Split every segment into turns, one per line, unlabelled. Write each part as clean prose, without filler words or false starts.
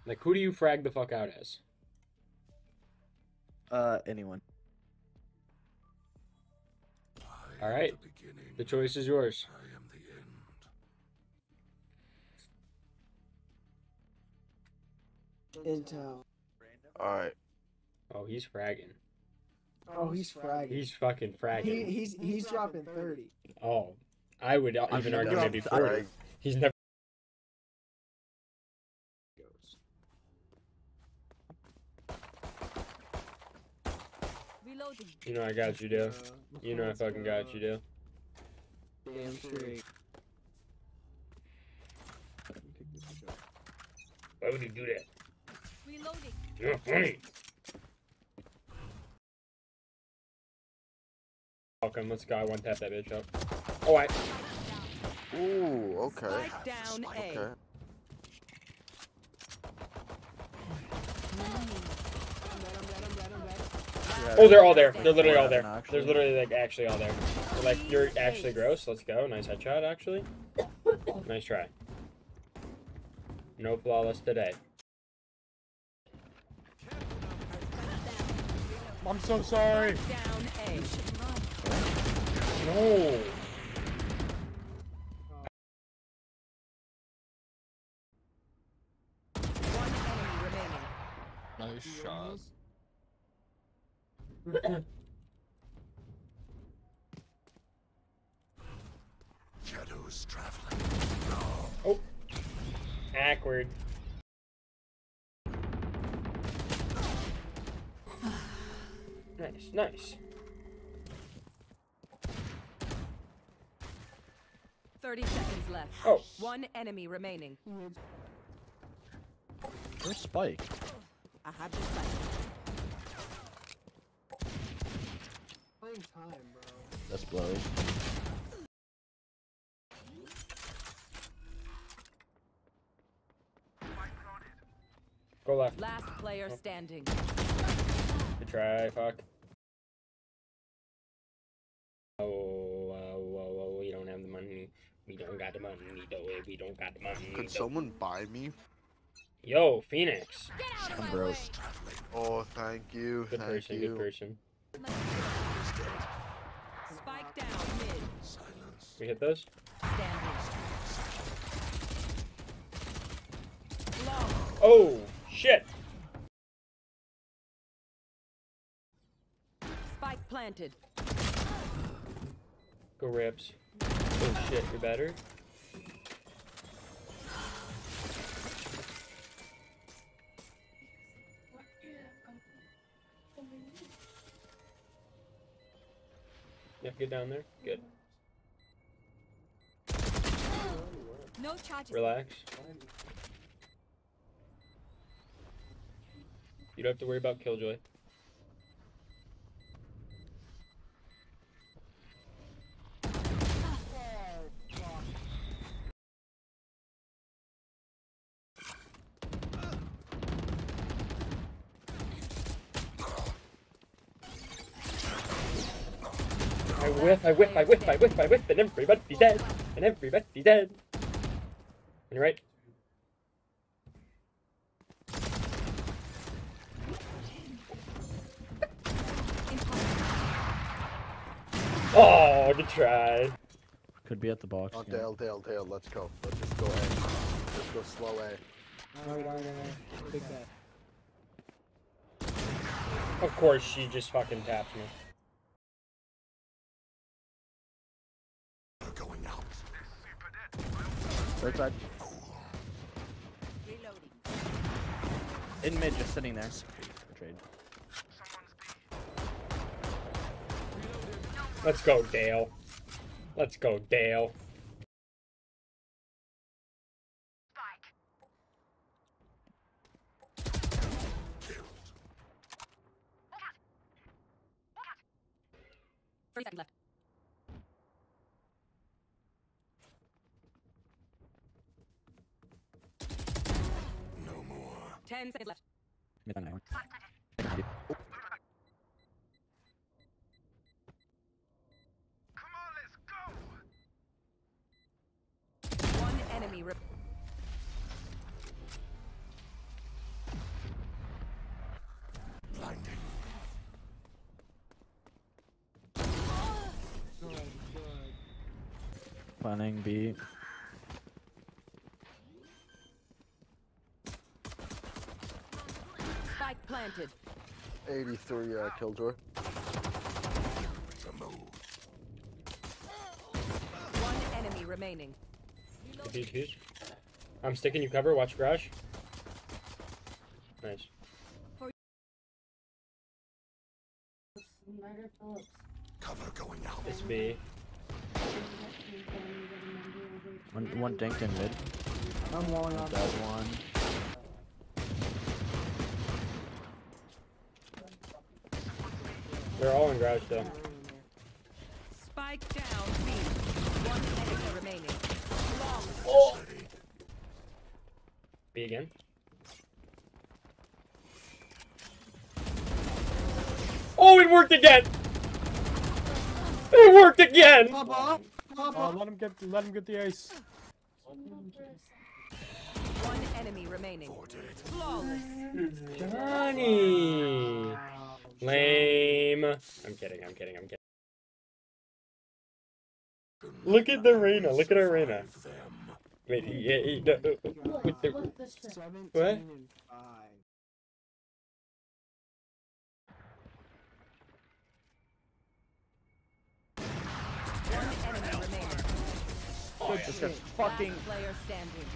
Like, who do you frag the fuck out as?
Anyone.
All right. The choice is yours.
I am the end.
Intel.
Alright.
Oh, he's fragging.
Oh, he's fragging.
He's fucking fragging.
He's dropping 30.
Oh, I would even
never
argue maybe
dropped
40. He's never.
Reloading.
You know I got you, Dale. You know I fucking got you, Dale.
Damn straight.
Why would you do that?
Reloading.
You're not funny. Welcome, let's go. I one tap that bitch up. Oh, I.
Ooh, okay.
Spike down A.
Okay.
Oh, they're all there. They're literally all there. They're literally like actually all there. They're like, you're actually gross. Let's go. Nice headshot, actually. Nice try. No flawless today.
I'm so sorry.
Down A.
No.
One enemy remaining.
Nice shot.
Shadows traveling.
Oh. Awkward. Nice, nice.
30 seconds left.
Oh.
One enemy remaining.
Where's Spike?
I have the spike.
Playing time, bro.
This blows.
Go left.
Last player standing.
Good try, fuck. We don't have the money. We don't got the money. We don't got the money.
Could someone buy me?
Yo, Phoenix.
I'm gross.
Oh, thank you.
Good
Thank
person,
you.
good person.
Spike down mid.
Silence.
We hit those?
Standing. Long.
Oh, shit.
Spike planted.
Go rips. Oh shit, you're better. Yeah, get down there. Good.
No charges.
Relax. You don't have to worry about Killjoy. I whiff, and everybody's dead. And everybody's dead. On your right. Oh, good try.
Could be at the box.
Oh,
yeah.
Dale, let's go. Let's just go A. Let's go slow A.
Alright. Big bet.
Of course, she just fucking taps me.
We're going out.
Right side.
Reloading.
In mid, just sitting there. Trade.
Let's go, Dale. Let's go, Dale.
First second left.
No more.
10 seconds left.
Mid on that one.
One enemy.
Planning B.
Spike planted.
83 killjoy.
One enemy remaining.
Defuse. I'm sticking you cover. Watch garage. Nice.
Cover going out.
It's B.
One dinked in mid.
I'm walling off.
Dead one.
They're all in garage though.
Spike down B. One enemy remaining.
Oh. B again. Oh, it worked again! It worked again!
Pop off. Pop off.
Let him get the ace.
One enemy remaining. Flawless.
Johnny! Lame. I'm kidding. Look at the Reyna. Look at our Reyna. Wait, yeah, no. With the,
17
what?
and 5.
One enemy remaining.
This guy's fucking.
Last player standing.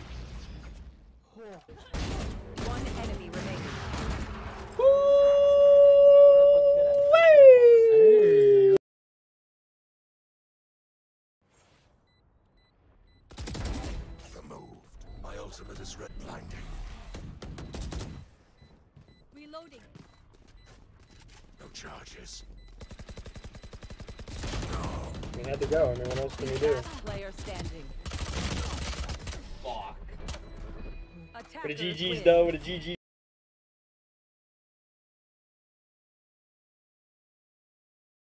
One enemy remaining.
Removed. My ultimate is red blinding.
Reloading.
No charges.
we had to go. I mean, what else can we do?
Last player standing.
Fuck.
Attackers
With a GG's
win.
though, with a GG.